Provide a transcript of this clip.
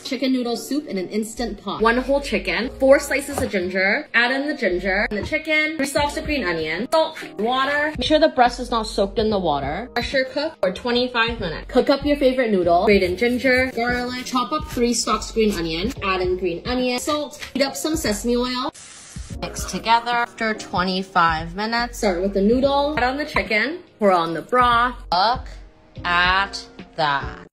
chicken noodle soup in an instant pot. 1 whole chicken, 4 slices of ginger, add in the ginger and the chicken, 3 stalks of green onion, salt, water. Make sure the breast is not soaked in the water. Pressure cook for 25 minutes. Cook up your favorite noodle, grate in ginger, garlic, chop up 3 stalks green onion, add in green onion, salt, heat up some sesame oil. Mix together. After 25 minutes, start with the noodle, add on the chicken, pour on the broth. Look at that.